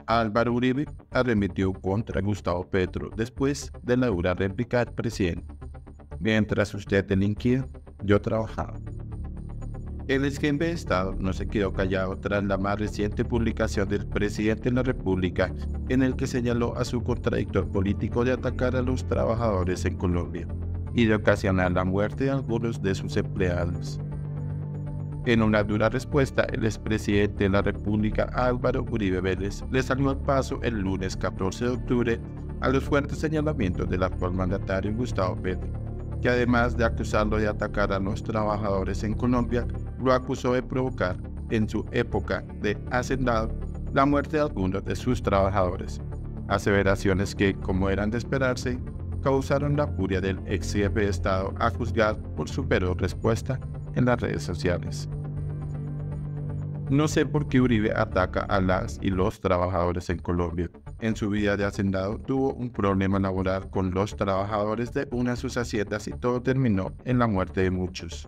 Álvaro Uribe arremetió contra Gustavo Petro después de la dura réplica del presidente. Mientras usted delinquía, yo trabajaba. El ex jefe de Estado no se quedó callado tras la más reciente publicación del presidente de la República, en el que señaló a su contradictor político de atacar a los trabajadores en Colombia y de ocasionar la muerte de algunos de sus empleados. En una dura respuesta, el expresidente de la República, Álvaro Uribe Vélez, le salió al paso el lunes 14 de octubre a los fuertes señalamientos del actual mandatario Gustavo Petro, que además de acusarlo de atacar a los trabajadores en Colombia, lo acusó de provocar, en su época de hacendado, la muerte de algunos de sus trabajadores. Aseveraciones que, como eran de esperarse, causaron la furia del ex jefe de Estado a juzgar por su feroz respuesta en las redes sociales. No sé por qué Uribe ataca a las y los trabajadores en Colombia. En su vida de hacendado tuvo un problema laboral con los trabajadores de una de sus haciendas y todo terminó en la muerte de muchos.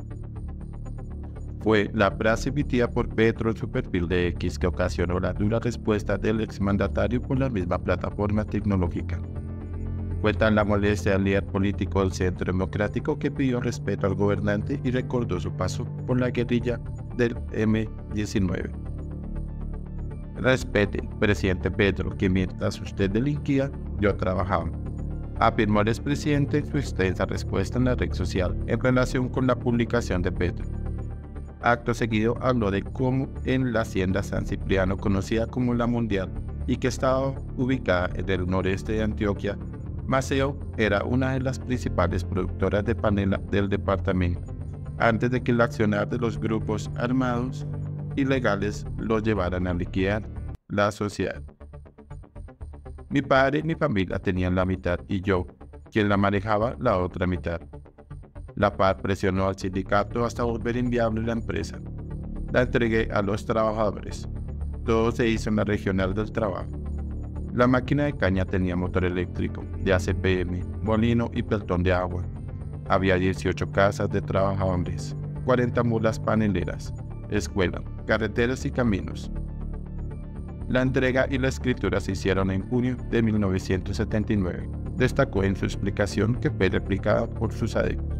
Fue la frase emitida por Petro en su perfil de X que ocasionó la dura respuesta del exmandatario por la misma plataforma tecnológica. Fue tan la molestia del líder político del Centro Democrático que pidió respeto al gobernante y recordó su paso por la guerrilla del M-19. Respete, presidente Petro, que mientras usted delinquía, yo trabajaba, afirmó el expresidente en su extensa respuesta en la red social en relación con la publicación de Petro. Acto seguido habló de cómo en la hacienda San Cipriano, conocida como La Mundial y que estaba ubicada en el noreste de Antioquia, Maceo era una de las principales productoras de panela del departamento, antes de que el accionar de los grupos armados ilegales los llevaran a liquidar la sociedad. Mi padre y mi familia tenían la mitad y yo, quien la manejaba, la otra mitad. La PAD presionó al sindicato hasta volver inviable la empresa. La entregué a los trabajadores. Todo se hizo en la regional del trabajo. La máquina de caña tenía motor eléctrico, de ACPM, molino y pelotón de agua. Había 18 casas de trabajadores, 40 mulas paneleras, escuela, carreteras y caminos. La entrega y la escritura se hicieron en junio de 1979. Destacó en su explicación que fue replicada por sus adeptos.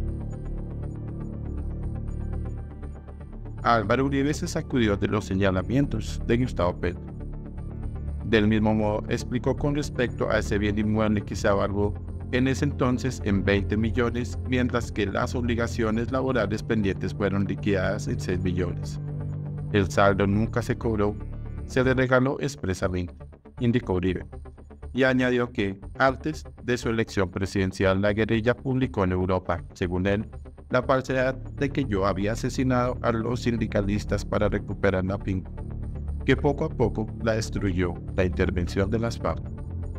Álvaro Uribe se sacudió de los señalamientos de Gustavo Petro. Del mismo modo, explicó con respecto a ese bien inmueble que se avalúo en ese entonces en 20 millones, mientras que las obligaciones laborales pendientes fueron liquidadas en 6 millones. El saldo nunca se cobró, se le regaló expresamente, indicó Uribe, y añadió que, antes de su elección presidencial, la guerrilla publicó en Europa, según él, la falsedad de que yo había asesinado a los sindicalistas para recuperar la finca, que poco a poco la destruyó la intervención de las FARC,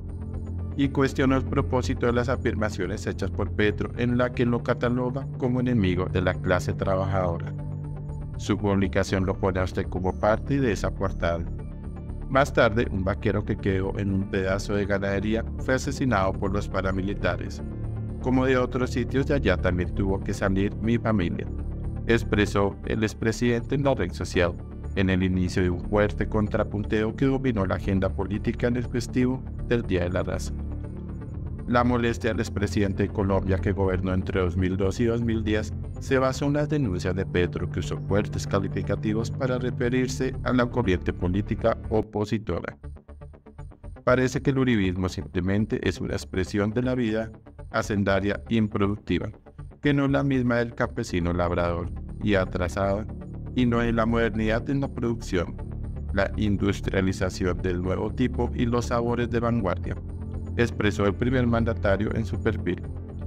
y cuestionó el propósito de las afirmaciones hechas por Petro, en la que lo cataloga como enemigo de la clase trabajadora. Su publicación lo pone a usted como parte de esa coartada. Más tarde, un vaquero que quedó en un pedazo de ganadería fue asesinado por los paramilitares. Como de otros sitios de allá también tuvo que salir mi familia, expresó el expresidente en la red social, en el inicio de un fuerte contrapunteo que dominó la agenda política en el festivo del Día de la Raza. La molestia del expresidente de Colombia, que gobernó entre 2002 y 2010, se basó en las denuncias de Petro, que usó fuertes calificativos para referirse a la corriente política opositora. Parece que el uribismo simplemente es una expresión de la vida hacendaria improductiva, que no es la misma del campesino labrador y atrasada, y no es la modernidad en la producción, la industrialización del nuevo tipo y los sabores de vanguardia, expresó el primer mandatario en su perfil.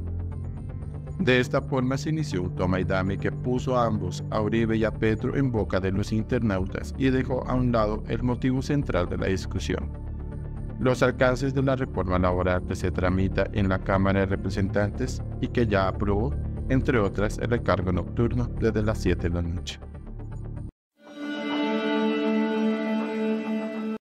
De esta forma se inició un toma y dame que puso a ambos, a Uribe y a Petro, en boca de los internautas y dejó a un lado el motivo central de la discusión: los alcances de la reforma laboral que se tramita en la Cámara de Representantes y que ya aprobó, entre otras, el recargo nocturno desde las 7 de la noche.